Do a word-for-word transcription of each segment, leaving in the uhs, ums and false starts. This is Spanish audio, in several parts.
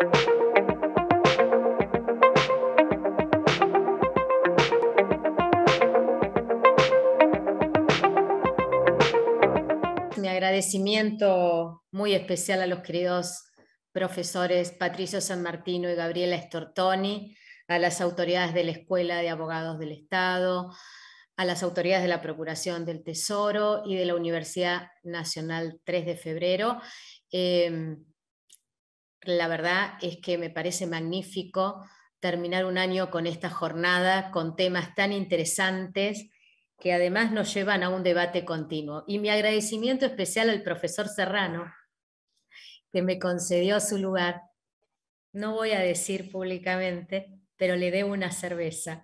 Mi agradecimiento muy especial a los queridos profesores Patricio San Martino y Gabriela Stortoni, a las autoridades de la Escuela de Abogados del Estado, a las autoridades de la Procuración del Tesoro y de la Universidad Nacional tres de febrero. Eh, la verdad es que me parece magnífico terminar un año con esta jornada, con temas tan interesantes que además nos llevan a un debate continuo. Y mi agradecimiento especial al profesor Serrano, que me concedió su lugar. No voy a decir públicamente, pero le debo una cerveza.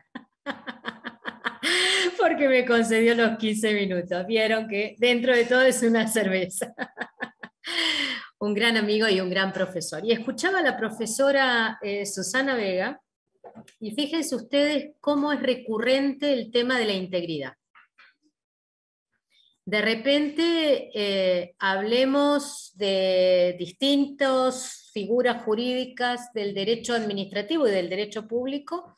Porque me concedió los quince minutos. Vieron que dentro de todo es una cerveza. Un gran amigo y un gran profesor. Y escuchaba a la profesora eh, Susana Vega, y fíjense ustedes cómo es recurrente el tema de la integridad. De repente eh, hablemos de distintas figuras jurídicas del derecho administrativo y del derecho público.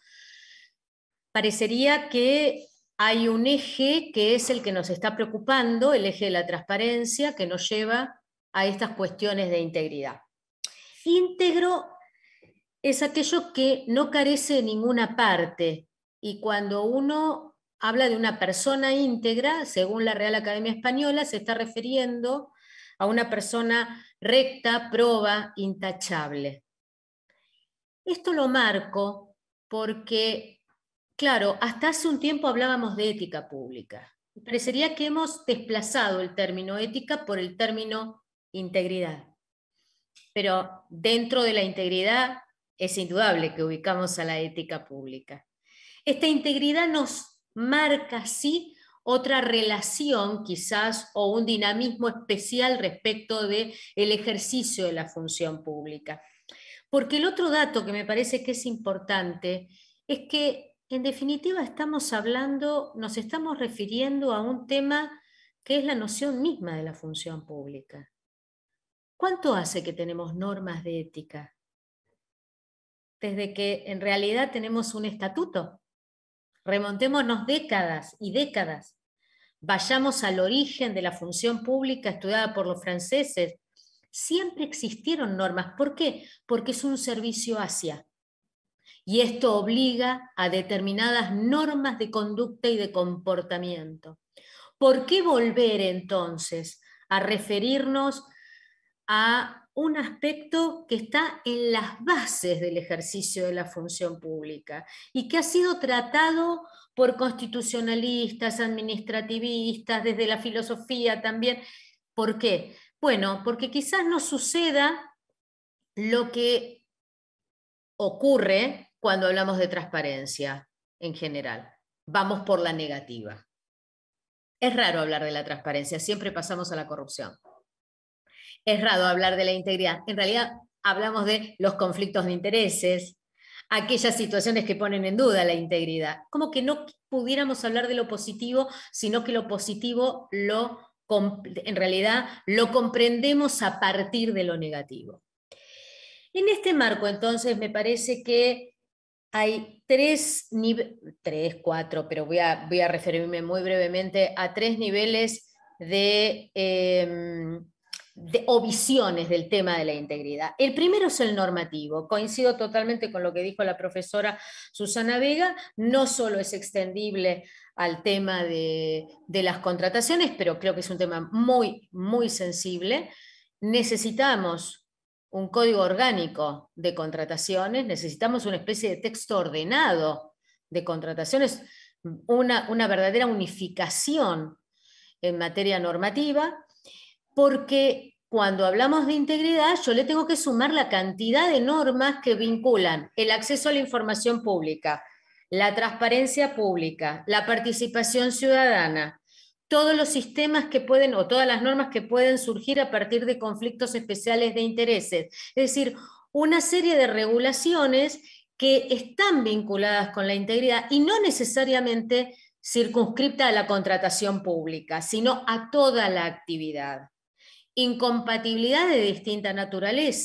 Parecería que hay un eje que es el que nos está preocupando, el eje de la transparencia, que nos lleva a estas cuestiones de integridad. Íntegro es aquello que no carece de ninguna parte, y cuando uno habla de una persona íntegra, según la Real Academia Española, se está refiriendo a una persona recta, proba, intachable. Esto lo marco porque, claro, hasta hace un tiempo hablábamos de ética pública. Parecería que hemos desplazado el término ética por el término integridad. Pero dentro de la integridad es indudable que ubicamos a la ética pública. Esta integridad nos marca, sí, otra relación quizás o un dinamismo especial respecto del ejercicio de la función pública. Porque el otro dato que me parece que es importante es que en definitiva estamos hablando, nos estamos refiriendo a un tema que es la noción misma de la función pública. ¿Cuánto hace que tenemos normas de ética? Desde que en realidad tenemos un estatuto. Remontémonos décadas y décadas. Vayamos al origen de la función pública estudiada por los franceses. Siempre existieron normas. ¿Por qué? Porque es un servicio hacia. Y esto obliga a determinadas normas de conducta y de comportamiento. ¿Por qué volver entonces a referirnos a un aspecto que está en las bases del ejercicio de la función pública y que ha sido tratado por constitucionalistas, administrativistas, desde la filosofía también? ¿Por qué? Bueno, porque quizás no suceda lo que ocurre cuando hablamos de transparencia en general. Vamos por la negativa. Es raro hablar de la transparencia, siempre pasamos a la corrupción. Es raro hablar de la integridad. En realidad hablamos de los conflictos de intereses, aquellas situaciones que ponen en duda la integridad. Como que no pudiéramos hablar de lo positivo, sino que lo positivo lo, en realidad lo comprendemos a partir de lo negativo. En este marco, entonces, me parece que hay tres niveles, tres, cuatro, pero voy a, voy a referirme muy brevemente a tres niveles de... Eh, De, o visiones del tema de la integridad. El primero es el normativo. Coincido totalmente con lo que dijo la profesora Susana Vega. No solo es extendible al tema de, de las contrataciones, pero creo que es un tema muy, muy sensible. Necesitamos un código orgánico de contrataciones, necesitamos una especie de texto ordenado de contrataciones, una, una verdadera unificación en materia normativa, porque cuando hablamos de integridad yo le tengo que sumar la cantidad de normas que vinculan el acceso a la información pública, la transparencia pública, la participación ciudadana, todos los sistemas que pueden, o todas las normas que pueden surgir a partir de conflictos especiales de intereses. Es decir, una serie de regulaciones que están vinculadas con la integridad y no necesariamente circunscripta a la contratación pública, sino a toda la actividad. Incompatibilidad de distinta naturaleza,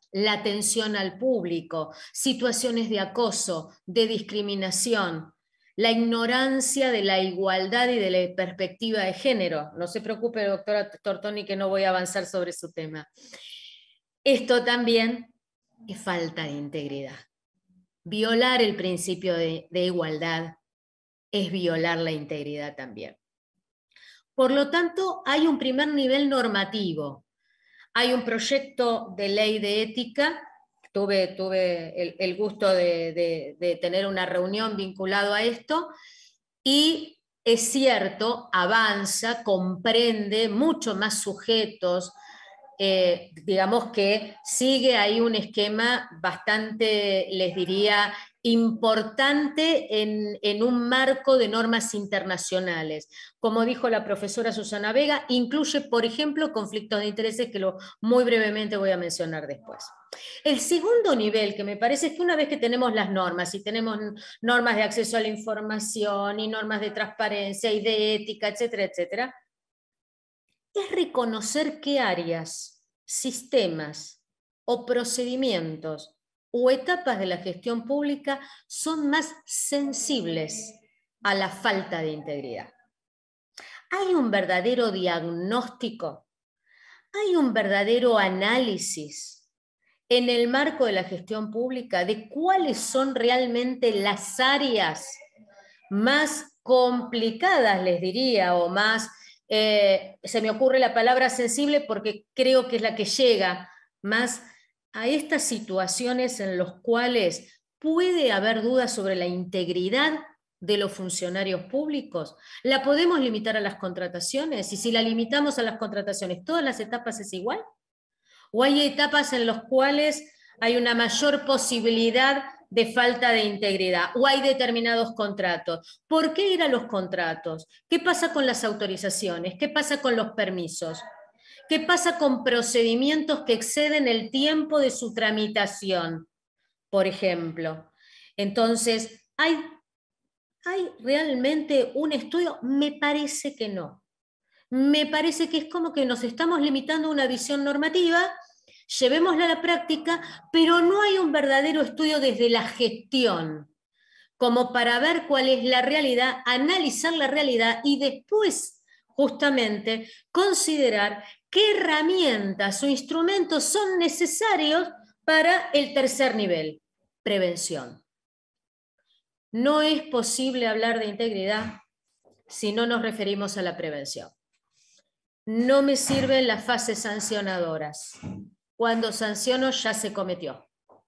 la atención al público, situaciones de acoso, de discriminación, la ignorancia de la igualdad y de la perspectiva de género. No se preocupe, doctora Tortoni, que no voy a avanzar sobre su tema. Esto también es falta de integridad. Violar el principio de, de igualdad es violar la integridad también. Por lo tanto, hay un primer nivel normativo. Hay un proyecto de ley de ética. Tuve, tuve el, el gusto de, de, de tener una reunión vinculado a esto, y es cierto, avanza, comprende mucho más sujetos, eh, digamos que sigue ahí un esquema bastante, les diría, importante en, en un marco de normas internacionales. Como dijo la profesora Susana Vega, incluye, por ejemplo, conflictos de intereses, que lo, muy brevemente voy a mencionar después. El segundo nivel, que me parece, es que una vez que tenemos las normas, y tenemos normas de acceso a la información, y normas de transparencia, y de ética, etcétera, etcétera, es reconocer qué áreas, sistemas o procedimientos o etapas de la gestión pública son más sensibles a la falta de integridad. Hay un verdadero diagnóstico, hay un verdadero análisis en el marco de la gestión pública de cuáles son realmente las áreas más complicadas, les diría, o más, eh, se me ocurre la palabra sensible porque creo que es la que llega más a estas situaciones en las cuales puede haber dudas sobre la integridad de los funcionarios públicos. ¿La podemos limitar a las contrataciones? Y si la limitamos a las contrataciones, ¿todas las etapas es igual? ¿O hay etapas en las cuales hay una mayor posibilidad de falta de integridad? ¿O hay determinados contratos? ¿Por qué ir a los contratos? ¿Qué pasa con las autorizaciones? ¿Qué pasa con los permisos? ¿Qué pasa con procedimientos que exceden el tiempo de su tramitación, por ejemplo? Entonces, ¿hay, ¿hay realmente un estudio? Me parece que no. Me parece que es como que nos estamos limitando a una visión normativa, llevémosla a la práctica, pero no hay un verdadero estudio desde la gestión, como para ver cuál es la realidad, analizar la realidad y después, justamente, considerar qué herramientas o instrumentos son necesarios para el tercer nivel, prevención. No es posible hablar de integridad si no nos referimos a la prevención. No me sirven las fases sancionadoras. Cuando sanciono ya se cometió.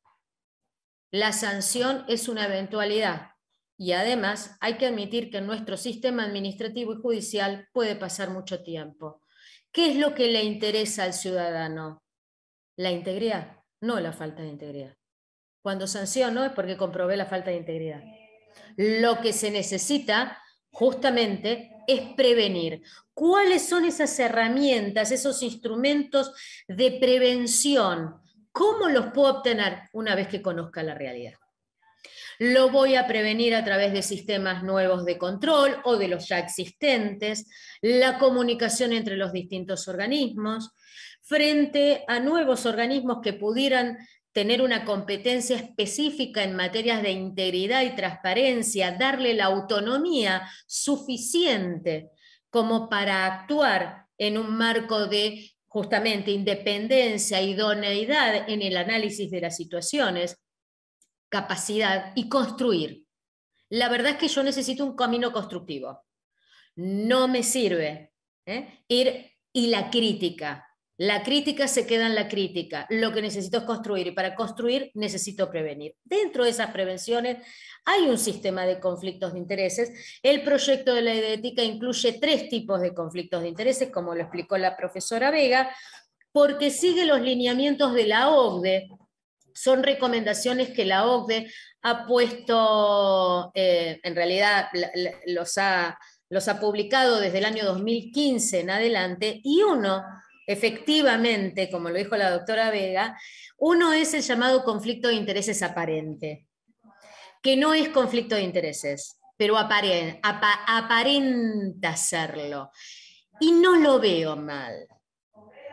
La sanción es una eventualidad y además hay que admitir que en nuestro sistema administrativo y judicial puede pasar mucho tiempo. ¿Qué es lo que le interesa al ciudadano? La integridad, no la falta de integridad. Cuando sanciono es porque comprobé la falta de integridad. Lo que se necesita justamente es prevenir. ¿Cuáles son esas herramientas, esos instrumentos de prevención? ¿Cómo los puedo obtener una vez que conozca la realidad? Lo voy a prevenir a través de sistemas nuevos de control o de los ya existentes, la comunicación entre los distintos organismos, frente a nuevos organismos que pudieran tener una competencia específica en materias de integridad y transparencia, darle la autonomía suficiente como para actuar en un marco de justamente independencia, idoneidad en el análisis de las situaciones, capacidad y construir. La verdad es que yo necesito un camino constructivo. No me sirve ¿eh? ir y la crítica. La crítica se queda en la crítica. Lo que necesito es construir, y para construir necesito prevenir. Dentro de esas prevenciones hay un sistema de conflictos de intereses. El proyecto de ley de ética incluye tres tipos de conflictos de intereses, como lo explicó la profesora Vega, porque sigue los lineamientos de la O C D E. Son recomendaciones que la O C D E ha puesto, eh, en realidad los ha, los ha publicado desde el año dos mil quince en adelante, y uno, efectivamente, como lo dijo la doctora Vega, uno es el llamado conflicto de intereses aparente, que no es conflicto de intereses, pero aparenta, aparenta serlo. Y no lo veo mal.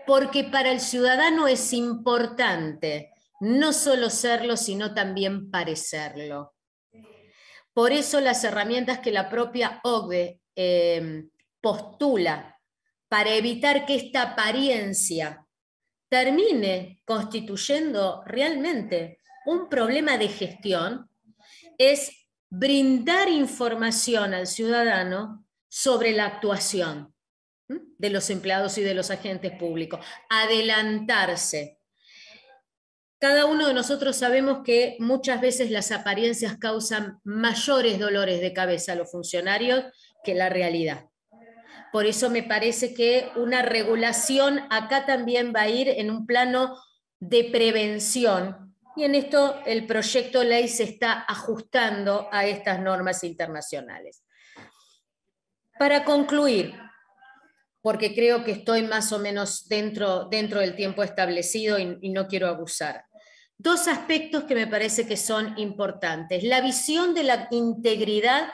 porque para el ciudadano es importante no solo serlo, sino también parecerlo. Por eso las herramientas que la propia O C D E eh, postula para evitar que esta apariencia termine constituyendo realmente un problema de gestión, es brindar información al ciudadano sobre la actuación de los empleados y de los agentes públicos, adelantarse. Cada uno de nosotros sabemos que muchas veces las apariencias causan mayores dolores de cabeza a los funcionarios que la realidad. Por eso me parece que una regulación acá también va a ir en un plano de prevención, y en esto el proyecto de ley se está ajustando a estas normas internacionales. Para concluir, porque creo que estoy más o menos dentro, dentro del tiempo establecido y, y no quiero abusar. Dos aspectos que me parece que son importantes. La visión de la integridad.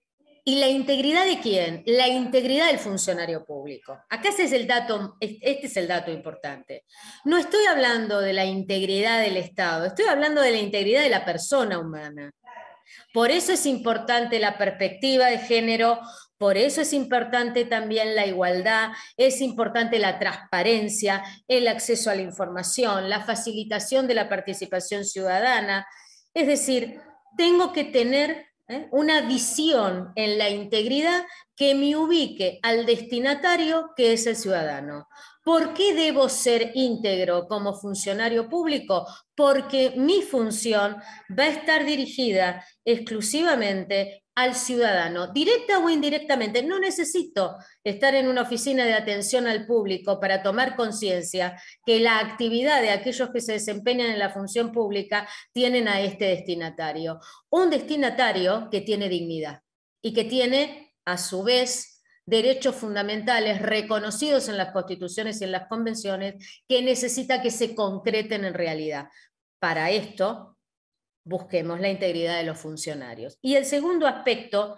¿Y la integridad de quién? La integridad del funcionario público. Acá ese es el dato, este es el dato importante. No estoy hablando de la integridad del Estado, estoy hablando de la integridad de la persona humana. Por eso es importante la perspectiva de género, por eso es importante también la igualdad, es importante la transparencia, el acceso a la información, la facilitación de la participación ciudadana. Es decir, tengo que tener ¿eh? una visión en la integridad que me ubique al destinatario, que es el ciudadano. ¿Por qué debo ser íntegro como funcionario público? Porque mi función va a estar dirigida exclusivamente al ciudadano, directa o indirectamente. No necesito estar en una oficina de atención al público para tomar conciencia que la actividad de aquellos que se desempeñan en la función pública tienen a este destinatario. Un destinatario que tiene dignidad y que tiene, a su vez, derechos fundamentales reconocidos en las constituciones y en las convenciones que necesita que se concreten en realidad. Para esto, busquemos la integridad de los funcionarios. Y el segundo aspecto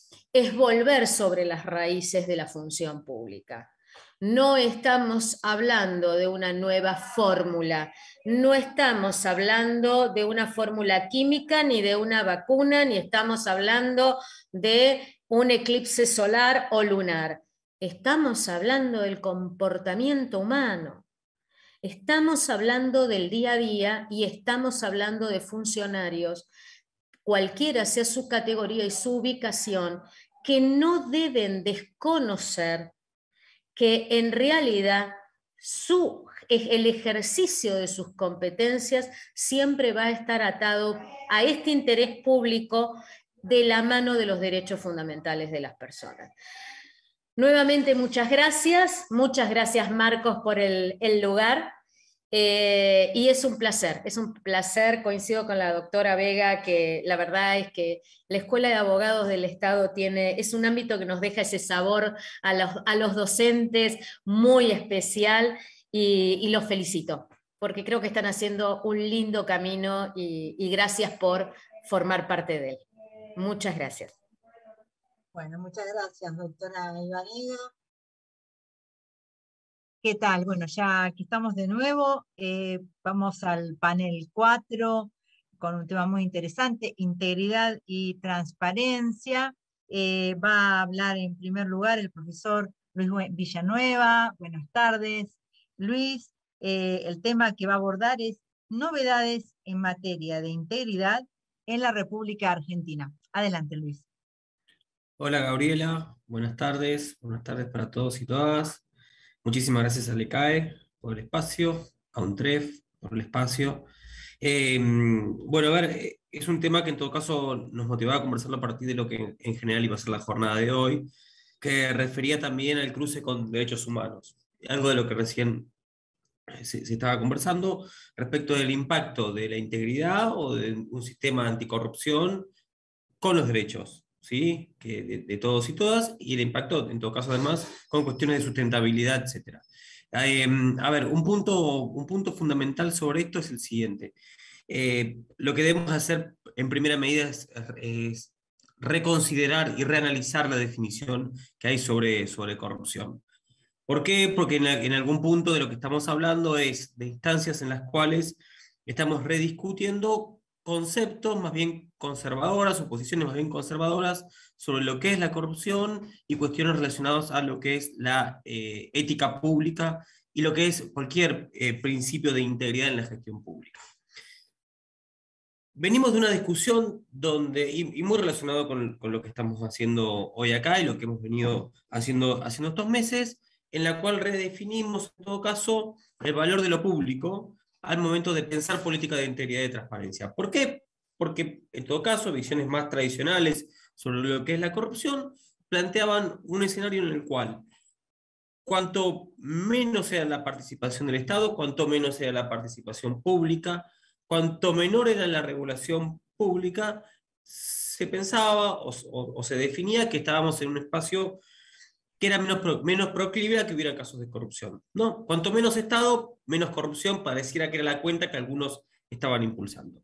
es volver sobre las raíces de la función pública. No estamos hablando de una nueva fórmula, no estamos hablando de una fórmula química, ni de una vacuna, ni estamos hablando de un eclipse solar o lunar. Estamos hablando del comportamiento humano. Estamos hablando del día a día y estamos hablando de funcionarios, cualquiera sea su categoría y su ubicación, que no deben desconocer que en realidad su, el ejercicio de sus competencias siempre va a estar atado a este interés público de la mano de los derechos fundamentales de las personas. Nuevamente, muchas gracias. Muchas gracias, Marcos, por el, el lugar. Eh, y es un placer, es un placer, coincido con la doctora Vega, que la verdad es que la Escuela de Abogados del Estado tiene, es un ámbito que nos deja ese sabor a los, a los docentes muy especial, y, y los felicito, porque creo que están haciendo un lindo camino, y, y gracias por formar parte de él. Muchas gracias. Bueno, muchas gracias, doctora Ibarega. ¿Qué tal? Bueno, ya aquí estamos de nuevo. Eh, vamos al panel cuatro con un tema muy interesante, integridad y transparencia. Eh, va a hablar en primer lugar el profesor Luis Villanueva. Buenas tardes, Luis. Eh, el tema que va a abordar es novedades en materia de integridad en la República Argentina. Adelante, Luis. Hola, Gabriela. Buenas tardes. Buenas tardes para todos y todas. Muchísimas gracias a LECAE por el espacio, a UNTREF por el espacio. Eh, bueno, a ver, es un tema que en todo caso nos motivaba a conversarlo a partir de lo que en general iba a ser la jornada de hoy, que refería también al cruce con derechos humanos. Algo de lo que recién se, se estaba conversando respecto del impacto de la integridad o de un sistema anticorrupción con los derechos, ¿sí? Que de, de todos y todas, y el impacto, en todo caso, además, con cuestiones de sustentabilidad, etcétera. Eh, a ver, un punto, un punto fundamental sobre esto es el siguiente. Eh, lo que debemos hacer en primera medida es, es reconsiderar y reanalizar la definición que hay sobre, sobre corrupción. ¿Por qué? Porque en, la, en algún punto de lo que estamos hablando es de instancias en las cuales estamos rediscutiendo conceptos más bien conservadoras, o posiciones más bien conservadoras sobre lo que es la corrupción y cuestiones relacionadas a lo que es la eh, ética pública y lo que es cualquier eh, principio de integridad en la gestión pública. Venimos de una discusión donde, y, y muy relacionado con, con lo que estamos haciendo hoy acá y lo que hemos venido haciendo, haciendo estos meses, en la cual redefinimos, en todo caso, el valor de lo público al momento de pensar política de integridad y de transparencia. ¿Por qué? Porque, en todo caso, visiones más tradicionales sobre lo que es la corrupción planteaban un escenario en el cual cuanto menos sea la participación del Estado, cuanto menos sea la participación pública, cuanto menor era la regulación pública, se pensaba o, o, o se definía que estábamos en un espacio que era menos, pro, menos proclive a que hubiera casos de corrupción, ¿no? Cuanto menos Estado, menos corrupción, pareciera que era la cuenta que algunos estaban impulsando.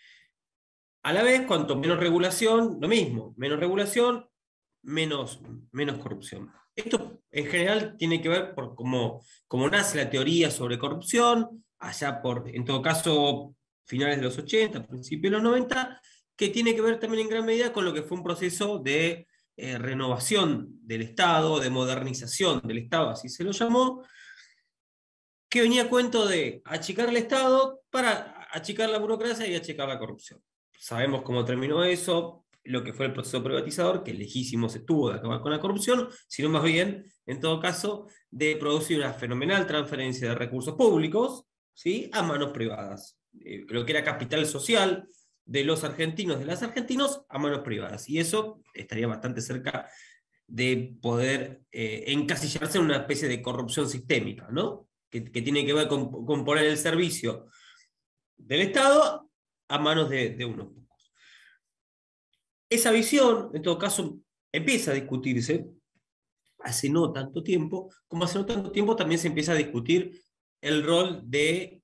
A la vez, cuanto menos regulación, lo mismo, menos regulación, menos, menos corrupción. Esto en general tiene que ver por cómo, cómo nace la teoría sobre corrupción, allá por, en todo caso, finales de los ochenta, principios de los noventa, que tiene que ver también en gran medida con lo que fue un proceso de eh, renovación del Estado, de modernización del Estado, así se lo llamó, que venía a cuento de achicar el Estado para achicar la burocracia y achicar la corrupción. Sabemos cómo terminó eso, lo que fue el proceso privatizador, que lejísimo se tuvo de acabar con la corrupción, sino más bien, en todo caso, de producir una fenomenal transferencia de recursos públicos, ¿sí?, a manos privadas. Eh, lo que era capital social de los argentinos, de las argentinos, a manos privadas. Y eso estaría bastante cerca de poder eh, encasillarse en una especie de corrupción sistémica, ¿no? Que, que tiene que ver con, con poner el servicio del Estado a manos de, de unos pocos. Esa visión, en todo caso, empieza a discutirse hace no tanto tiempo, como hace no tanto tiempo también se empieza a discutir el rol del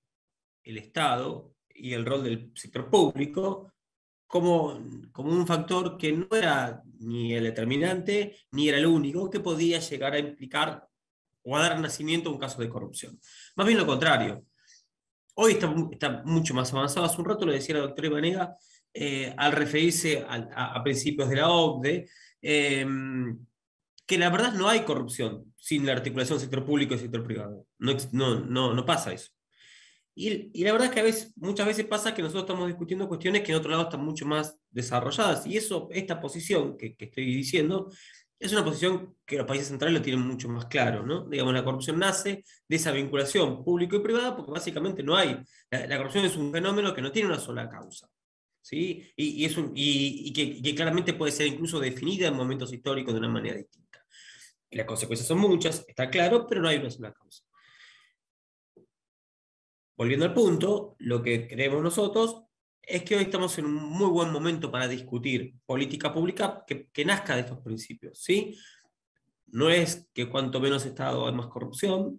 Estado y el rol del sector público como, como un factor que no era ni el determinante, ni era el único que podía llegar a implicar o a dar nacimiento a un caso de corrupción. Más bien lo contrario. Hoy está, está mucho más avanzado. Hace un rato lo decía la doctora Ibanega, eh, al referirse a, a, a principios de la O C D E, eh, que la verdad no hay corrupción sin la articulación sector público y sector privado. No, no, no, no pasa eso. Y, y la verdad es que a veces, muchas veces pasa que nosotros estamos discutiendo cuestiones que en otro lado están mucho más desarrolladas. Y eso, esta posición que, que estoy diciendo, es una posición que los países centrales lo tienen mucho más claro, ¿no? Digamos, la corrupción nace de esa vinculación público y privada porque básicamente no hay. La, la corrupción es un fenómeno que no tiene una sola causa, ¿sí? Y, y, es un, y, y, que, y que claramente puede ser incluso definida en momentos históricos de una manera distinta. Y las consecuencias son muchas, está claro, pero no hay una sola causa. Volviendo al punto, lo que creemos nosotros es que hoy estamos en un muy buen momento para discutir política pública que, que nazca de estos principios, ¿sí? No es que cuanto menos Estado hay más corrupción,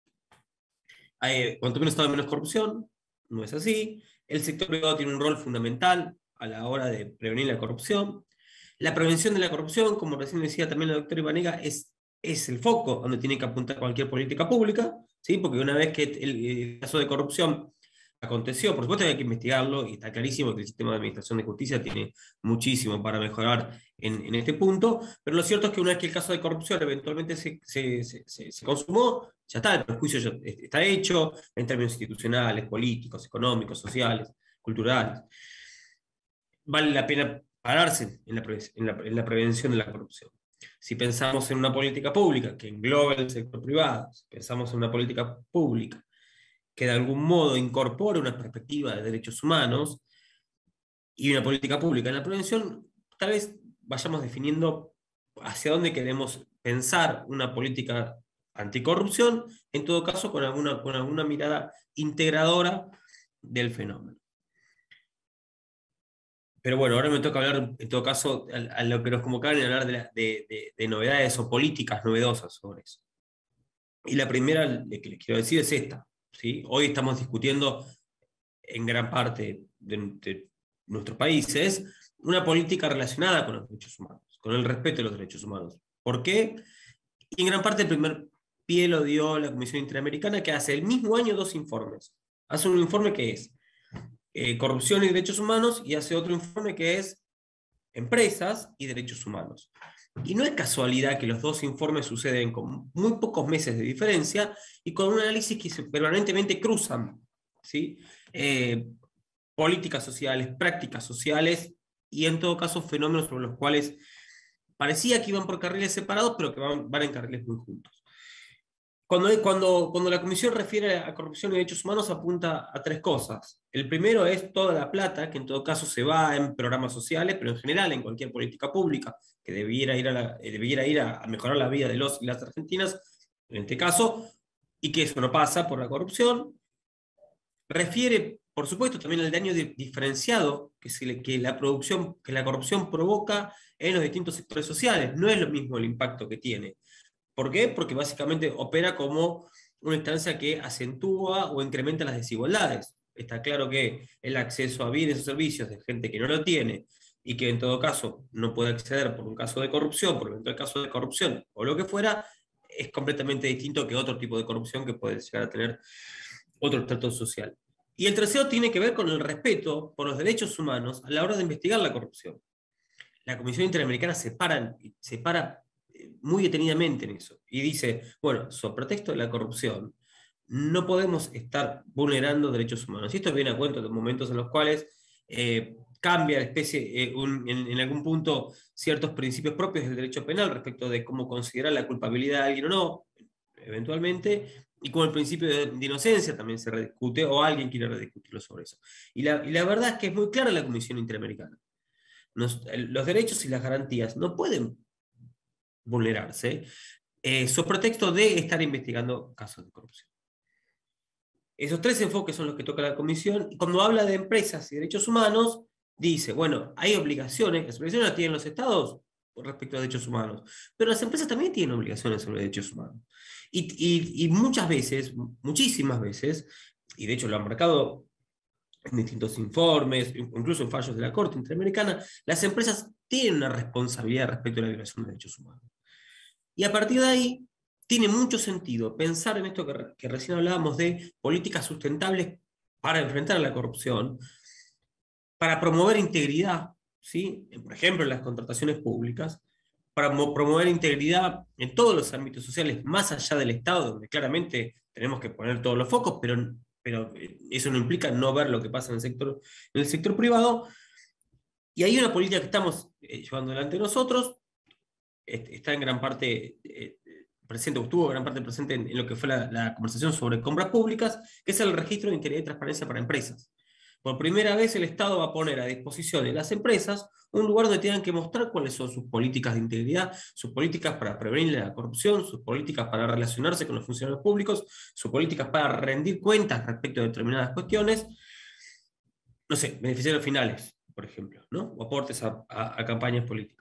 hay, cuanto menos Estado hay menos corrupción, no es así. El sector privado tiene un rol fundamental a la hora de prevenir la corrupción. La prevención de la corrupción, como recién decía también la doctora Ibanega, es, es el foco donde tiene que apuntar cualquier política pública, ¿sí? Porque una vez que el, el caso de corrupción aconteció, por supuesto que hay que investigarlo, y está clarísimo que el sistema de administración de justicia tiene muchísimo para mejorar en, en este punto, pero lo cierto es que una vez que el caso de corrupción eventualmente se, se, se, se, se consumó, ya está, el perjuicio ya está hecho en términos institucionales, políticos, económicos, sociales, culturales. Vale la pena pararse en la, en, la, en la prevención de la corrupción. Si pensamos en una política pública que englobe el sector privado, si pensamos en una política pública que de algún modo incorpore una perspectiva de derechos humanos y una política pública en la prevención, tal vez vayamos definiendo hacia dónde queremos pensar una política anticorrupción, en todo caso con alguna, con alguna mirada integradora del fenómeno. Pero bueno, ahora me toca hablar, en todo caso, a, a lo que nos convocaron, hablar de, la, de, de, de novedades o políticas novedosas sobre eso. Y la primera que les quiero decir es esta, ¿sí? Hoy estamos discutiendo en gran parte de, de nuestros países una política relacionada con los derechos humanos, con el respeto de los derechos humanos. ¿Por qué? Y en gran parte el primer pie lo dio la Comisión Interamericana, que hace el mismo año dos informes. Hace un informe que es eh, corrupción y derechos humanos, y hace otro informe que es empresas y derechos humanos. Y no es casualidad que los dos informes suceden con muy pocos meses de diferencia y con un análisis que se permanentemente cruzan, ¿sí? Eh, políticas sociales, prácticas sociales y en todo caso fenómenos sobre los cuales parecía que iban por carriles separados, pero que van, van en carriles muy juntos. Cuando, cuando, cuando la Comisión refiere a corrupción y derechos humanos apunta a tres cosas. El primero es toda la plata, que en todo caso se va en programas sociales, pero en general en cualquier política pública que debiera ir a, la, debiera ir a, a mejorar la vida de los y las argentinas, en este caso, y que eso no pasa por la corrupción. Refiere, por supuesto, también al daño diferenciado que, se le, que, la producción, que la corrupción provoca en los distintos sectores sociales. No es lo mismo el impacto que tiene. ¿Por qué? Porque básicamente opera como una instancia que acentúa o incrementa las desigualdades. Está claro que el acceso a bienes o servicios de gente que no lo tiene y que en todo caso no puede acceder por un caso de corrupción, por eventual caso de corrupción o lo que fuera, es completamente distinto que otro tipo de corrupción que puede llegar a tener otro estrato social. Y el tercero tiene que ver con el respeto por los derechos humanos a la hora de investigar la corrupción. La Comisión Interamericana se para, se para muy detenidamente en eso y dice, bueno, sobre pretexto de la corrupción, no podemos estar vulnerando derechos humanos. Y esto viene a cuento de momentos en los cuales eh, cambia la especie, eh, un, en, en algún punto, ciertos principios propios del derecho penal respecto de cómo considerar la culpabilidad de alguien o no, eventualmente, y como el principio de, de inocencia también se rediscute, o alguien quiere rediscutirlo sobre eso. Y la, y la verdad es que es muy clara la Comisión Interamericana. Nos, los derechos y las garantías no pueden vulnerarse eh, sobre pretexto de estar investigando casos de corrupción. Esos tres enfoques son los que toca la Comisión, y cuando habla de empresas y derechos humanos, dice, bueno, hay obligaciones, las obligaciones las tienen los estados respecto a derechos humanos, pero las empresas también tienen obligaciones sobre derechos humanos. Y, y, y muchas veces, muchísimas veces, y de hecho lo han marcado en distintos informes, incluso en fallos de la Corte Interamericana, las empresas tienen una responsabilidad respecto a la violación de derechos humanos. Y a partir de ahí, tiene mucho sentido pensar en esto que, que recién hablábamos de políticas sustentables para enfrentar a la corrupción, para promover integridad, ¿sí? Por ejemplo, en las contrataciones públicas, para promover integridad en todos los ámbitos sociales, más allá del Estado, donde claramente tenemos que poner todos los focos, pero, pero eso no implica no ver lo que pasa en el sector, en el sector privado. Y hay una política que estamos eh, llevando adelante nosotros, está en gran parte eh, presente, o estuvo en gran parte presente en, en lo que fue la, la conversación sobre compras públicas, que es el registro de integridad y transparencia para empresas. Por primera vez el Estado va a poner a disposición de las empresas un lugar donde tengan que mostrar cuáles son sus políticas de integridad, sus políticas para prevenir la corrupción, sus políticas para relacionarse con los funcionarios públicos, sus políticas para rendir cuentas respecto a determinadas cuestiones, no sé, beneficiarios finales, por ejemplo, ¿no? O aportes a, a, a campañas políticas.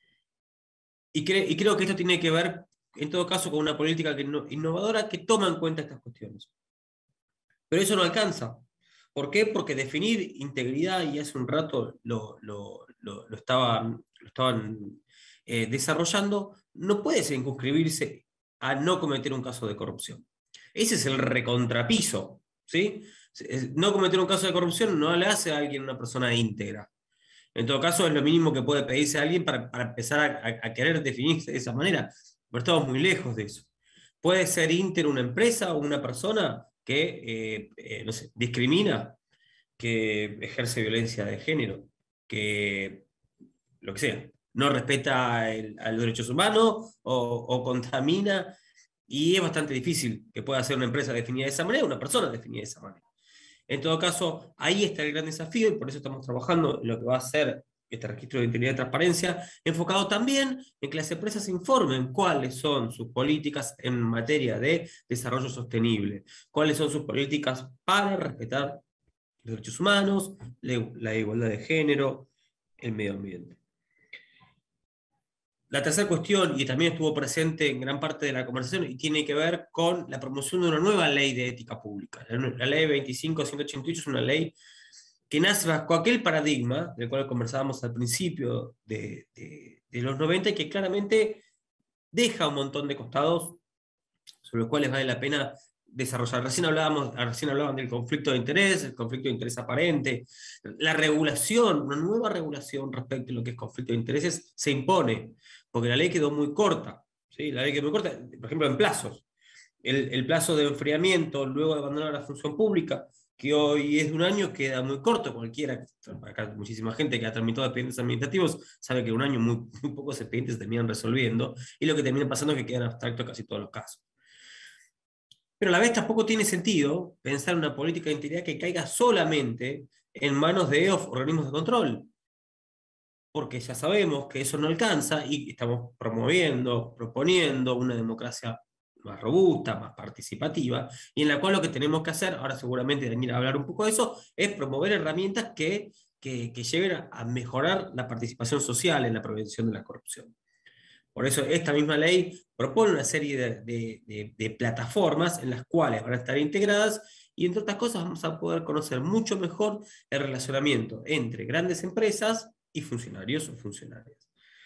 Y, cre y creo que esto tiene que ver, en todo caso, con una política que no, innovadora que toma en cuenta estas cuestiones. Pero eso no alcanza. ¿Por qué? Porque definir integridad, y hace un rato lo, lo, lo, lo estaban, lo estaban eh, desarrollando, no puede circunscribirse a no cometer un caso de corrupción. Ese es el recontrapiso, ¿sí? No cometer un caso de corrupción no le hace a alguien una persona íntegra. En todo caso, es lo mínimo que puede pedirse a alguien para, para empezar a, a, a querer definirse de esa manera, pero estamos muy lejos de eso. Puede ser íntegro una empresa o una persona que eh, eh, no sé, discrimina, que ejerce violencia de género, que lo que sea, no respeta el, a los derechos humanos o, o contamina, y es bastante difícil que pueda ser una empresa definida de esa manera, una persona definida de esa manera. En todo caso, ahí está el gran desafío y por eso estamos trabajando en lo que va a ser este registro de integridad y transparencia, enfocado también en que las empresas informen cuáles son sus políticas en materia de desarrollo sostenible, cuáles son sus políticas para respetar los derechos humanos, la igualdad de género, el medio ambiente. La tercera cuestión, y también estuvo presente en gran parte de la conversación, y tiene que ver con la promoción de una nueva ley de ética pública. La ley veinticinco ciento ochenta y ocho es una ley que nace bajo aquel paradigma del cual conversábamos al principio de, de, de los noventa, y que claramente deja un montón de costados, sobre los cuales vale la pena desarrollar. Recién, hablábamos, recién hablaban del conflicto de interés, el conflicto de interés aparente. La regulación, una nueva regulación respecto a lo que es conflicto de intereses se impone, porque la ley quedó muy corta, ¿sí? La ley quedó muy corta, por ejemplo, en plazos. El, el plazo de enfriamiento luego de abandonar la función pública, que hoy es de un año, queda muy corto. Cualquiera, acá muchísima gente que ha tramitado expedientes administrativos sabe que en un año muy, muy pocos expedientes se terminan resolviendo, y lo que termina pasando es que quedan abstractos casi todos los casos. Pero a la vez tampoco tiene sentido pensar en una política de integridad que caiga solamente en manos de organismos de control, porque ya sabemos que eso no alcanza y estamos promoviendo, proponiendo una democracia más robusta, más participativa, y en la cual lo que tenemos que hacer, ahora seguramente Daniel va a hablar un poco de eso, es promover herramientas que, que, que lleven a, a mejorar la participación social en la prevención de la corrupción. Por eso esta misma ley propone una serie de, de, de, de plataformas en las cuales van a estar integradas, y entre otras cosas vamos a poder conocer mucho mejor el relacionamiento entre grandes empresas y funcionarios o funcionarias.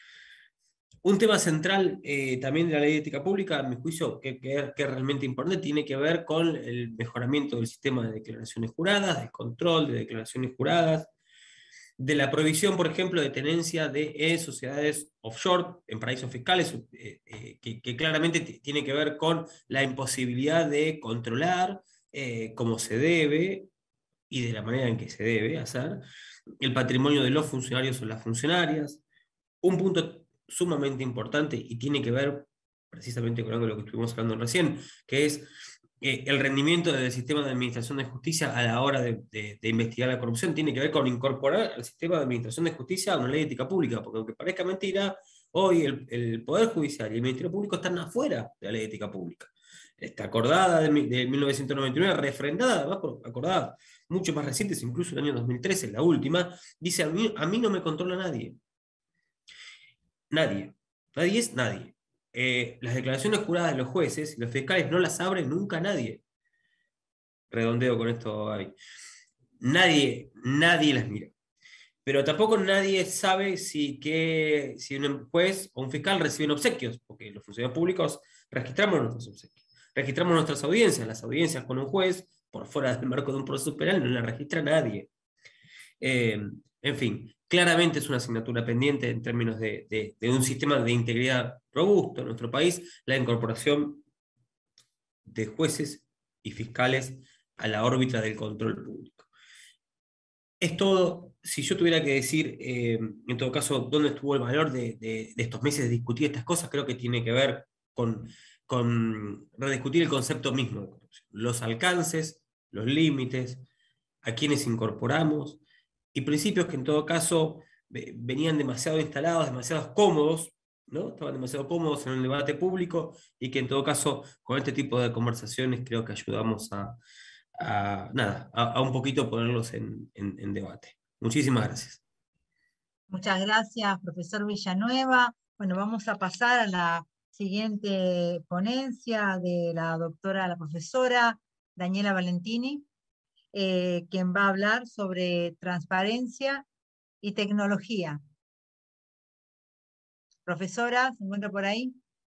Un tema central eh, también de la ley de ética pública, a mi juicio, que, que, que es realmente importante, tiene que ver con el mejoramiento del sistema de declaraciones juradas, del control de declaraciones juradas, de la prohibición, por ejemplo, de tenencia de eh, sociedades offshore en paraísos fiscales, eh, eh, que, que claramente tiene que ver con la imposibilidad de controlar eh, como se debe y de la manera en que se debe hacer el patrimonio de los funcionarios o las funcionarias. Un punto sumamente importante, y tiene que ver precisamente con algo de lo que estuvimos hablando recién, que es eh, el rendimiento del sistema de administración de justicia a la hora de, de, de investigar la corrupción, tiene que ver con incorporar al sistema de administración de justicia a una ley de ética pública, porque aunque parezca mentira, hoy el, el Poder Judicial y el Ministerio Público están afuera de la ley de ética pública. Está acordada de, de mil novecientos noventa y nueve, refrendada, además por acordadas mucho más recientes, incluso el año dos mil trece, la última, dice: a mí, a mí no me controla nadie. Nadie. Nadie es nadie. Eh, las declaraciones juradas de los jueces y los fiscales no las abre nunca nadie. Redondeo con esto, Gaby. Nadie, nadie las mira. Pero tampoco nadie sabe si, que, si un juez o un fiscal reciben obsequios, porque los funcionarios públicos registramos nuestros obsequios. Registramos nuestras audiencias. Las audiencias con un juez, por fuera del marco de un proceso penal, no las registra nadie. Eh, en fin, claramente es una asignatura pendiente en términos de, de, de un sistema de integridad robusto en nuestro país, la incorporación de jueces y fiscales a la órbita del control público. Es todo. Si yo tuviera que decir, eh, en todo caso, dónde estuvo el valor de, de, de estos meses de discutir estas cosas, creo que tiene que ver con, con rediscutir el concepto mismo de corrupción, los alcances, los límites, a quienes incorporamos, y principios que en todo caso venían demasiado instalados, demasiado cómodos, ¿no? Estaban demasiado cómodos en el debate público, y que en todo caso con este tipo de conversaciones creo que ayudamos a, a nada, a, a un poquito ponerlos en, en, en debate. Muchísimas gracias. Muchas gracias, profesor Villanueva. Bueno, vamos a pasar a la siguiente ponencia de la doctora, la profesora Daniela Valentini, eh, quien va a hablar sobre transparencia y tecnología. Profesora, ¿se encuentra por ahí?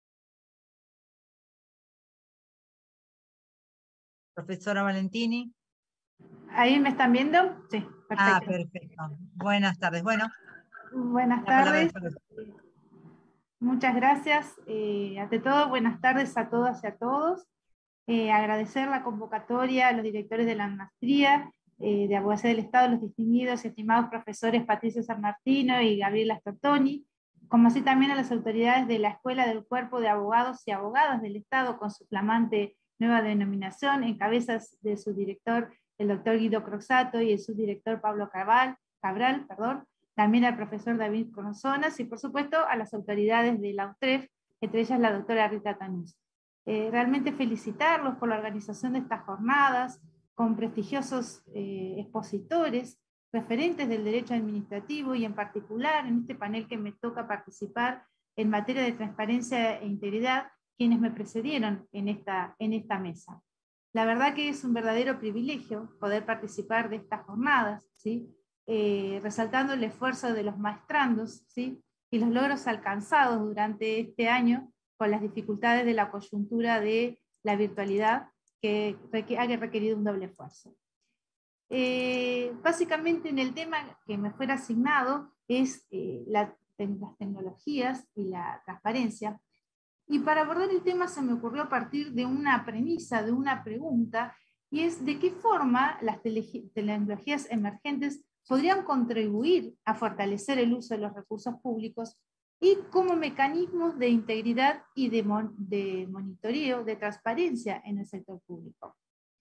Profesora Valentini. ¿Ahí me están viendo? Sí, perfecto. Ah, perfecto. Buenas tardes. Bueno. Buenas tardes. Muchas gracias. Eh, ante todo, buenas tardes a todas y a todos. Eh, agradecer la convocatoria a los directores de la maestría eh, de Abogacía del Estado, los distinguidos y estimados profesores Patricio San Martino y Gabriela Stortoni, como así también a las autoridades de la Escuela del Cuerpo de Abogados y Abogadas del Estado con su flamante nueva denominación, en cabezas de su director, el doctor Guido Croxato, y el subdirector Pablo Cabral, Cabral, perdón, también al profesor David Conozonas, y por supuesto a las autoridades de la U T R E F, entre ellas la doctora Rita Tanús. Eh, realmente felicitarlos por la organización de estas jornadas, con prestigiosos eh, expositores, referentes del derecho administrativo, y en particular en este panel que me toca participar en materia de transparencia e integridad, quienes me precedieron en esta, en esta mesa. La verdad que es un verdadero privilegio poder participar de estas jornadas, ¿sí? Eh, resaltando el esfuerzo de los maestrandos, ¿sí? Y los logros alcanzados durante este año con las dificultades de la coyuntura de la virtualidad que ha requerido un doble esfuerzo. Eh, básicamente en el tema que me fuera asignado es eh, la, las tecnologías y la transparencia. Y para abordar el tema se me ocurrió a partir de una premisa, de una pregunta, y es de qué forma las tecnologías emergentes podrían contribuir a fortalecer el uso de los recursos públicos y como mecanismos de integridad y de, mon de monitoreo, de transparencia en el sector público.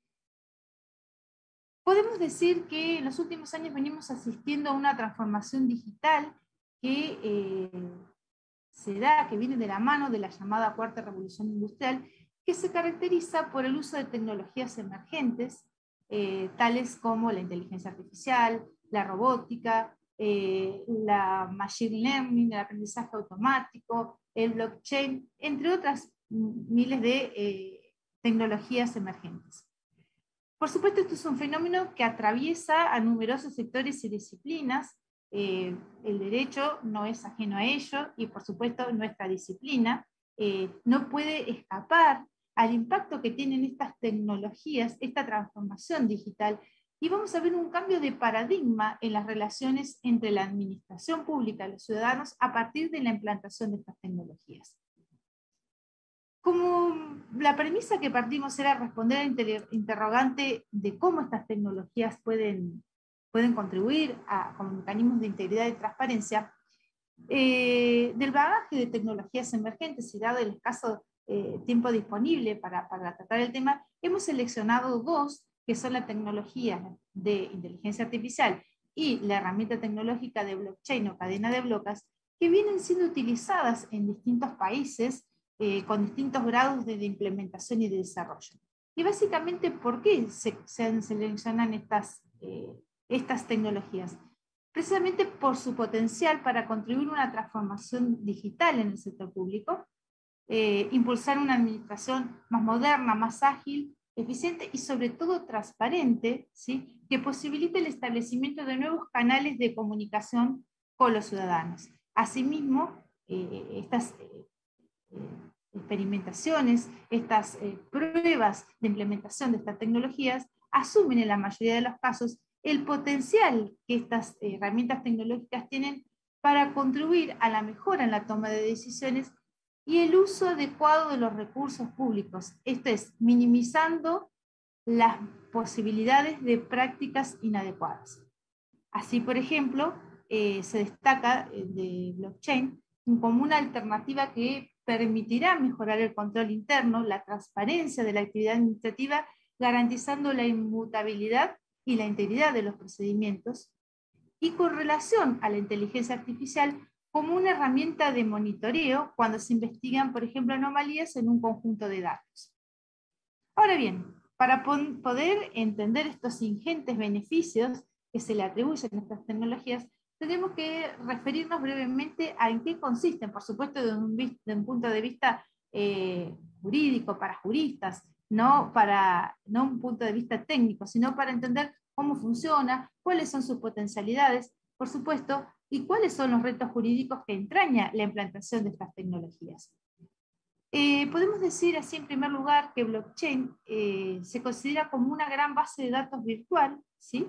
Podemos decir que en los últimos años venimos asistiendo a una transformación digital que eh, se da, que viene de la mano de la llamada Cuarta Revolución Industrial, que se caracteriza por el uso de tecnologías emergentes, eh, tales como la inteligencia artificial, la robótica, eh, la machine learning, el aprendizaje automático, el blockchain, entre otras miles de eh, tecnologías emergentes. Por supuesto, esto es un fenómeno que atraviesa a numerosos sectores y disciplinas. Eh, el derecho no es ajeno a ello, y por supuesto nuestra disciplina eh, no puede escapar al impacto que tienen estas tecnologías, esta transformación digital, y vamos a ver un cambio de paradigma en las relaciones entre la administración pública y los ciudadanos a partir de la implantación de estas tecnologías. Como la premisa que partimos era responder al interrogante de cómo estas tecnologías pueden, pueden contribuir a, como mecanismos de integridad y transparencia, eh, del bagaje de tecnologías emergentes y dado el escaso eh, tiempo disponible para, para tratar el tema, hemos seleccionado dos, que son la tecnología de inteligencia artificial y la herramienta tecnológica de blockchain o cadena de bloques, que vienen siendo utilizadas en distintos países Eh, con distintos grados de, de implementación y de desarrollo. Y básicamente, ¿por qué se, se seleccionan estas, eh, estas tecnologías? Precisamente por su potencial para contribuir a una transformación digital en el sector público, eh, impulsar una administración más moderna, más ágil, eficiente y sobre todo transparente, ¿sí? Que posibilite el establecimiento de nuevos canales de comunicación con los ciudadanos. Asimismo, eh, estas eh, Eh, experimentaciones, estas eh, pruebas de implementación de estas tecnologías asumen en la mayoría de los casos el potencial que estas eh, herramientas tecnológicas tienen para contribuir a la mejora en la toma de decisiones y el uso adecuado de los recursos públicos, esto es, minimizando las posibilidades de prácticas inadecuadas. Así, por ejemplo, eh, se destaca eh, de blockchain como una alternativa que permitirá mejorar el control interno, la transparencia de la actividad administrativa, garantizando la inmutabilidad y la integridad de los procedimientos, y con relación a la inteligencia artificial como una herramienta de monitoreo cuando se investigan, por ejemplo, anomalías en un conjunto de datos. Ahora bien, para poder entender estos ingentes beneficios que se le atribuyen a estas tecnologías, tenemos que referirnos brevemente a en qué consisten, por supuesto desde un, de un punto de vista eh, jurídico, para juristas, no para no un punto de vista técnico, sino para entender cómo funciona, cuáles son sus potencialidades, por supuesto, y cuáles son los retos jurídicos que entraña la implantación de estas tecnologías. Eh, podemos decir así en primer lugar que blockchain eh, se considera como una gran base de datos virtual, ¿sí?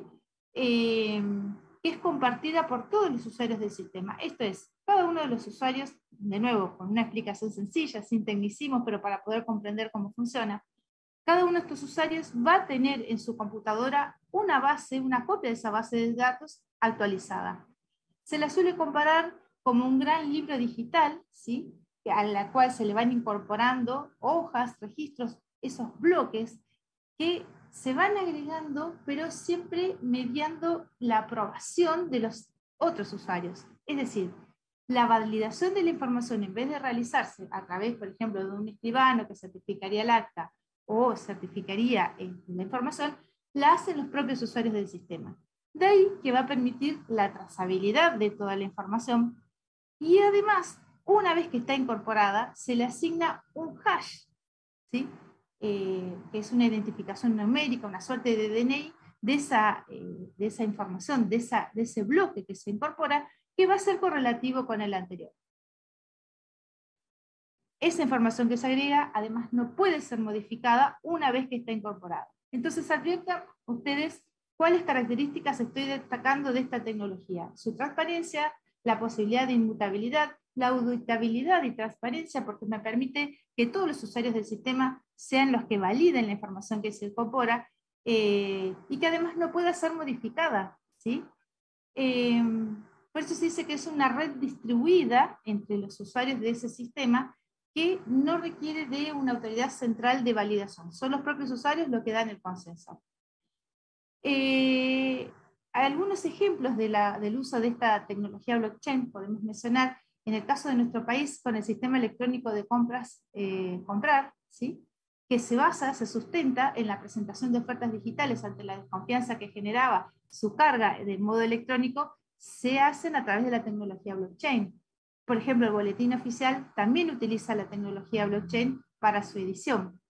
Eh, que es compartida por todos los usuarios del sistema. Esto es, cada uno de los usuarios, de nuevo, con una explicación sencilla, sin tecnicismos, pero para poder comprender cómo funciona, cada uno de estos usuarios va a tener en su computadora una base, una copia de esa base de datos actualizada. Se la suele comparar como un gran libro digital, ¿sí? A la cual se le van incorporando hojas, registros, esos bloques que se van agregando, pero siempre mediando la aprobación de los otros usuarios. Es decir, la validación de la información, en vez de realizarse a través, por ejemplo, de un escribano que certificaría el acta o certificaría la información, la hacen los propios usuarios del sistema. De ahí que va a permitir la trazabilidad de toda la información y además, una vez que está incorporada, se le asigna un hash, ¿sí? Eh, que es una identificación numérica, una suerte de D N I de esa, eh, de esa información, de, esa, de ese bloque que se incorpora, que va a ser correlativo con el anterior. esa información que se agrega, además, no puede ser modificada una vez que está incorporada. Entonces, adviertan ustedes cuáles características estoy destacando de esta tecnología. Su transparencia, la posibilidad de inmutabilidad, la auditabilidad y transparencia, porque me permite que todos los usuarios del sistema sean los que validen la información que se incorpora, eh, y que además no pueda ser modificada, ¿sí? Eh, por eso se dice que es una red distribuida entre los usuarios de ese sistema, que no requiere de una autoridad central de validación. Son los propios usuarios los que dan el consenso. Eh, algunos ejemplos de la, del uso de esta tecnología blockchain podemos mencionar, en el caso de nuestro país, con el sistema electrónico de compras, eh, comprar, ¿sí? Que se basa, se sustenta en la presentación de ofertas digitales ante la desconfianza que generaba su carga de modo electrónico, se hacen a través de la tecnología blockchain. Por ejemplo, el boletín oficial también utiliza la tecnología blockchain para su edición.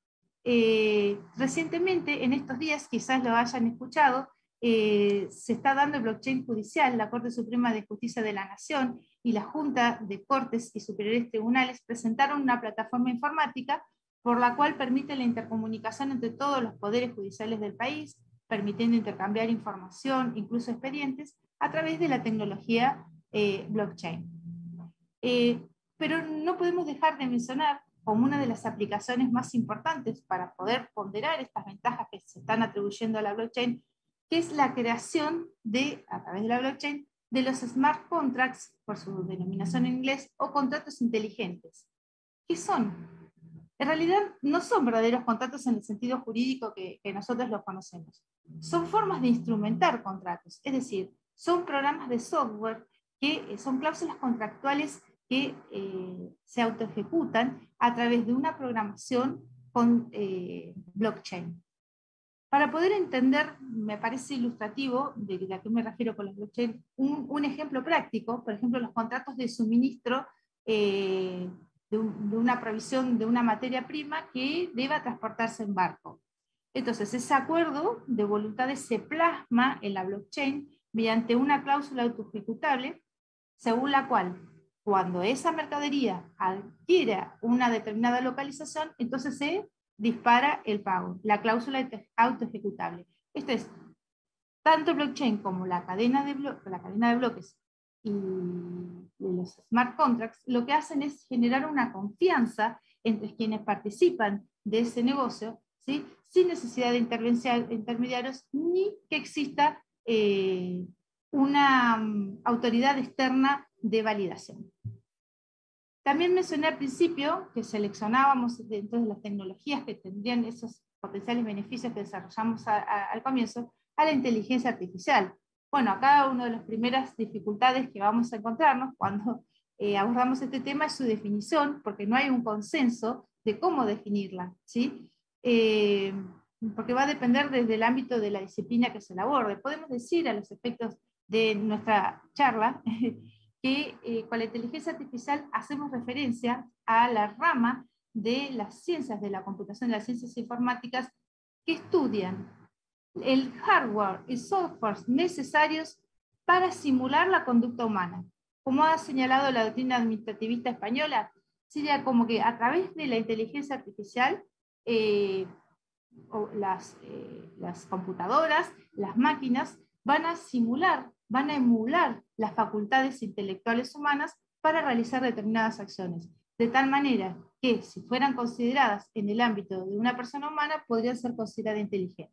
Eh, recientemente, en estos días, quizás lo hayan escuchado, eh, se está dando el blockchain judicial. La Corte Suprema de Justicia de la Nación y la Junta de Cortes y Superiores Tribunales presentaron una plataforma informática por la cual permite la intercomunicación entre todos los poderes judiciales del país, permitiendo intercambiar información, incluso expedientes, a través de la tecnología eh, blockchain. Eh, pero no podemos dejar de mencionar como una de las aplicaciones más importantes para poder ponderar estas ventajas que se están atribuyendo a la blockchain, que es la creación de, a través de la blockchain, de los smart contracts, por su denominación en inglés, o contratos inteligentes. ¿Qué son? En realidad no son verdaderos contratos en el sentido jurídico que, que nosotros los conocemos. Son formas de instrumentar contratos, es decir, son programas de software que son cláusulas contractuales que eh, se autoejecutan a través de una programación con eh, blockchain. Para poder entender, me parece ilustrativo de a qué me refiero con los blockchain, un, un ejemplo práctico, por ejemplo, los contratos de suministro eh, de, un, de una provisión de una materia prima que deba transportarse en barco. Entonces, ese acuerdo de voluntades se plasma en la blockchain mediante una cláusula autoejecutable, según la cual, cuando esa mercadería adquiera una determinada localización, entonces se dispara el pago, la cláusula autoejecutable. Esto es, tanto blockchain como la cadena de, blo la cadena de bloques y de los smart contracts, lo que hacen es generar una confianza entre quienes participan de ese negocio, ¿sí? Sin necesidad de intermediarios, ni que exista eh, una um, autoridad externa de validación. También mencioné al principio que seleccionábamos dentro de las tecnologías que tendrían esos potenciales beneficios que desarrollamos a, a, al comienzo, a la inteligencia artificial. Bueno, acá una de las primeras dificultades que vamos a encontrarnos cuando eh, abordamos este tema es su definición, porque no hay un consenso de cómo definirla, ¿sí? Eh, porque va a depender desde el ámbito de la disciplina que se la aborde. Podemos decir a los efectos de nuestra charla que eh, con la inteligencia artificial hacemos referencia a la rama de las ciencias de la computación, de las ciencias informáticas, que estudian el hardware y software necesarios para simular la conducta humana. Como ha señalado la doctrina administrativista española, sería como que a través de la inteligencia artificial, eh, o las, eh, las computadoras, las máquinas, van a simular, van a emular las facultades intelectuales humanas para realizar determinadas acciones, de tal manera que si fueran consideradas en el ámbito de una persona humana, podrían ser consideradas inteligentes.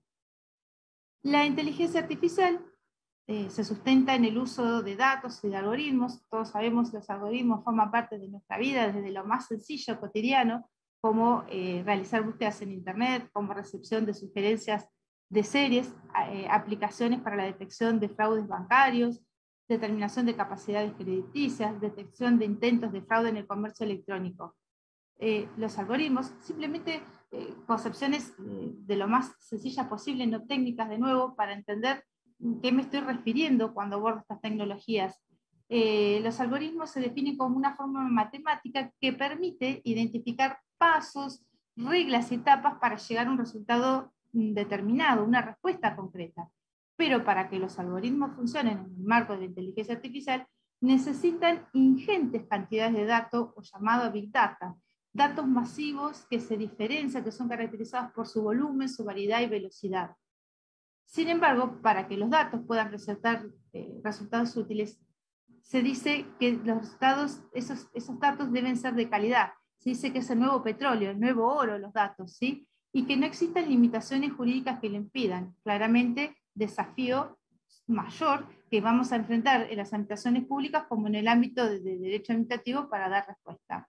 La inteligencia artificial eh, se sustenta en el uso de datos y de algoritmos. Todos sabemos que los algoritmos forman parte de nuestra vida, desde lo más sencillo, cotidiano, como eh, realizar búsquedas en Internet, como recepción de sugerencias de series, eh, aplicaciones para la detección de fraudes bancarios, determinación de capacidades crediticias, detección de intentos de fraude en el comercio electrónico. Eh, los algoritmos, simplemente eh, concepciones eh, de lo más sencillas posible, no técnicas de nuevo, para entender qué me estoy refiriendo cuando abordo estas tecnologías. Eh, los algoritmos se definen como una forma matemática que permite identificar pasos, reglas y etapas para llegar a un resultado determinado, una respuesta concreta. Pero para que los algoritmos funcionen en el marco de la inteligencia artificial, necesitan ingentes cantidades de datos, o llamado Big Data, datos masivos que se diferencian, que son caracterizados por su volumen, su variedad y velocidad. Sin embargo, para que los datos puedan presentar eh, resultados útiles, se dice que los resultados, esos, esos datos deben ser de calidad. Se dice que es el nuevo petróleo, el nuevo oro los datos, ¿sí? Y que no existan limitaciones jurídicas que lo impidan. Claramente, desafío mayor que vamos a enfrentar en las administraciones públicas como en el ámbito de, de derecho administrativo para dar respuesta.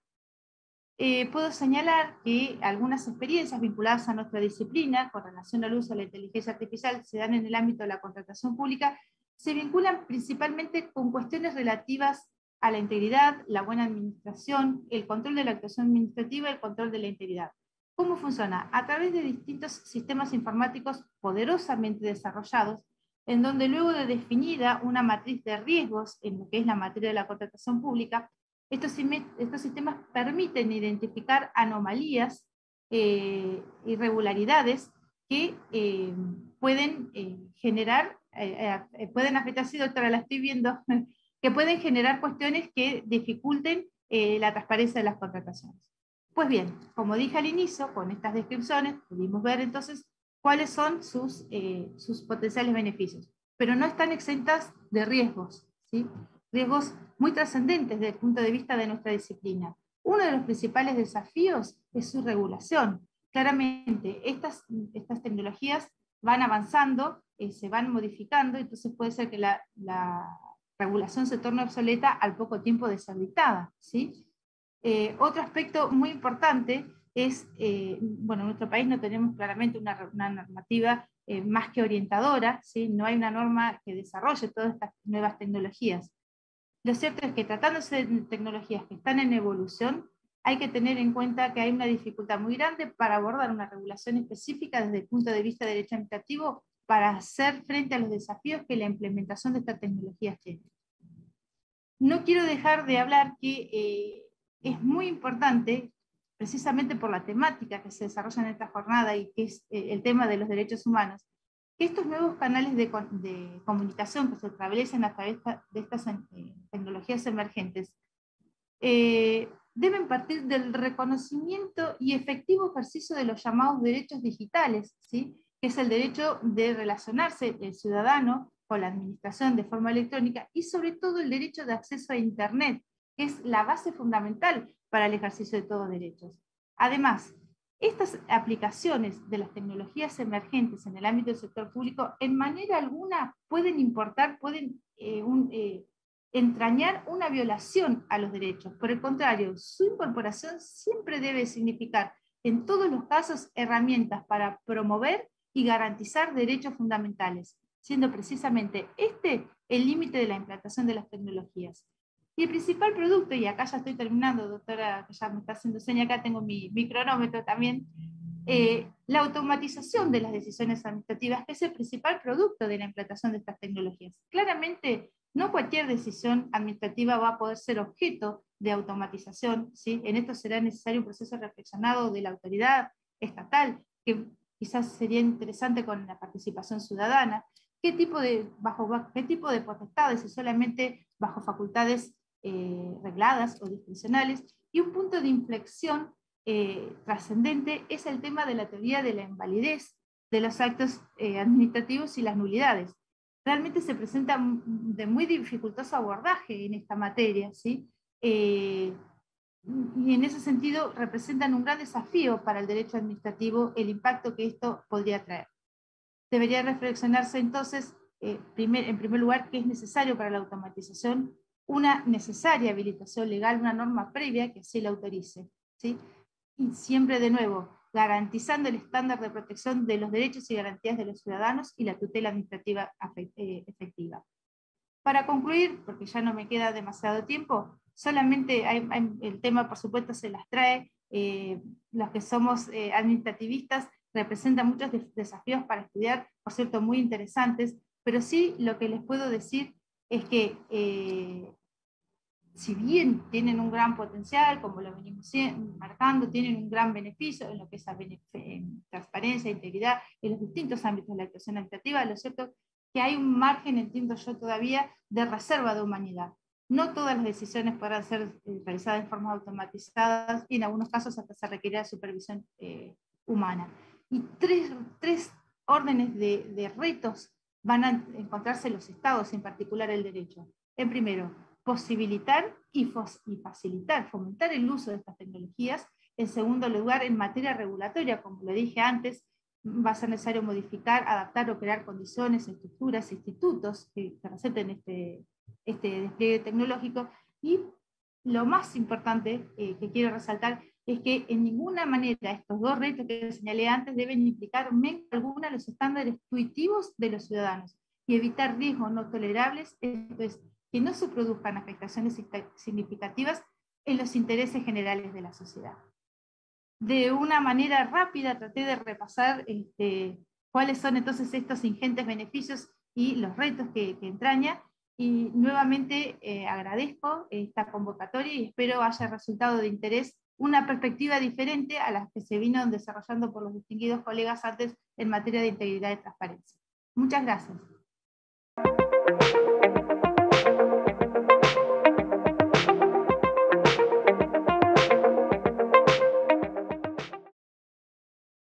Eh, puedo señalar que algunas experiencias vinculadas a nuestra disciplina con relación al uso de la inteligencia artificial se dan en el ámbito de la contratación pública, se vinculan principalmente con cuestiones relativas a la integridad, la buena administración, el control de la actuación administrativa y el control de la integridad. ¿Cómo funciona? A través de distintos sistemas informáticos poderosamente desarrollados, en donde luego de definida una matriz de riesgos en lo que es la materia de la contratación pública, estos, estos sistemas permiten identificar anomalías, eh, irregularidades que eh, pueden eh, generar, eh, eh, pueden afectar, sí doctora, la estoy viendo, que pueden generar cuestiones que dificulten eh, la transparencia de las contrataciones. Pues bien, como dije al inicio, con estas descripciones pudimos ver entonces cuáles son sus, eh, sus potenciales beneficios, pero no están exentas de riesgos, ¿sí? Riesgos muy trascendentes desde el punto de vista de nuestra disciplina. Uno de los principales desafíos es su regulación. Claramente, estas, estas tecnologías van avanzando, eh, se van modificando, entonces puede ser que la, la regulación se torne obsoleta al poco tiempo de ser dictada, ¿sí? Eh, otro aspecto muy importante es, eh, bueno, en nuestro país no tenemos claramente una, una normativa eh, más que orientadora, ¿sí? No hay una norma que desarrolle todas estas nuevas tecnologías. Lo cierto es que tratándose de tecnologías que están en evolución, hay que tener en cuenta que hay una dificultad muy grande para abordar una regulación específica desde el punto de vista de derecho administrativo para hacer frente a los desafíos que la implementación de estas tecnologías tiene. No quiero dejar de hablar que eh, es muy importante, precisamente por la temática que se desarrolla en esta jornada y que es eh, el tema de los derechos humanos, que estos nuevos canales de, de comunicación que se establecen a través de estas eh, tecnologías emergentes eh, deben partir del reconocimiento y efectivo ejercicio de los llamados derechos digitales, ¿sí? Que es el derecho de relacionarse el ciudadano con la administración de forma electrónica y sobre todo el derecho de acceso a Internet, que es la base fundamental para el ejercicio de todos derechos. Además, estas aplicaciones de las tecnologías emergentes en el ámbito del sector público en manera alguna pueden importar, pueden eh, un, eh, entrañar una violación a los derechos. Por el contrario, su incorporación siempre debe significar, en todos los casos, herramientas para promover y garantizar derechos fundamentales, siendo precisamente este el límite de la implantación de las tecnologías. Y el principal producto, y acá ya estoy terminando, doctora, que ya me está haciendo seña, acá tengo mi, mi cronómetro también, eh, la automatización de las decisiones administrativas, que es el principal producto de la implantación de estas tecnologías. Claramente, no cualquier decisión administrativa va a poder ser objeto de automatización, ¿sí? En esto será necesario un proceso reflexionado de la autoridad estatal, que quizás sería interesante con la participación ciudadana, qué tipo de, bajo, qué tipo de potestades, y solamente bajo facultades eh, regladas o discrecionales, y un punto de inflexión eh, trascendente es el tema de la teoría de la invalidez de los actos eh, administrativos y las nulidades. Realmente se presenta de muy dificultoso abordaje en esta materia, ¿sí? Eh, y en ese sentido representan un gran desafío para el derecho administrativo el impacto que esto podría traer. Debería reflexionarse entonces, eh, primer, en primer lugar, qué es necesario para la automatización, una necesaria habilitación legal, una norma previa que así la autorice, ¿sí? Y siempre de nuevo, garantizando el estándar de protección de los derechos y garantías de los ciudadanos y la tutela administrativa efectiva. Para concluir, porque ya no me queda demasiado tiempo, solamente hay, hay, el tema, por supuesto, se las trae, eh, los que somos eh, administrativistas, representa muchos desafíos para estudiar, por cierto, muy interesantes, pero sí lo que les puedo decir es que eh, si bien tienen un gran potencial, como lo venimos marcando, tienen un gran beneficio en lo que es la transparencia, integridad, en los distintos ámbitos de la actuación administrativa, lo cierto es que hay un margen, entiendo yo todavía, de reserva de humanidad. No todas las decisiones podrán ser eh, realizadas de forma automatizada y en algunos casos hasta se requerirá supervisión eh, humana. Y tres, tres órdenes de, de retos van a encontrarse los estados, en particular el derecho. En primero, posibilitar y, y facilitar, fomentar el uso de estas tecnologías. En segundo lugar, en materia regulatoria, como lo dije antes, va a ser necesario modificar, adaptar o crear condiciones, estructuras, institutos que, que receten este, este despliegue tecnológico. Y lo más importante eh, que quiero resaltar es que en ninguna manera estos dos retos que señalé antes deben implicar menos alguna los estándares intuitivos de los ciudadanos y evitar riesgos no tolerables, esto es, que no se produzcan afectaciones significativas en los intereses generales de la sociedad. De una manera rápida traté de repasar este, cuáles son entonces estos ingentes beneficios y los retos que, que entraña, y nuevamente eh, agradezco esta convocatoria y espero haya resultado de interés una perspectiva diferente a la que se vino desarrollando por los distinguidos colegas antes en materia de integridad y transparencia. Muchas gracias.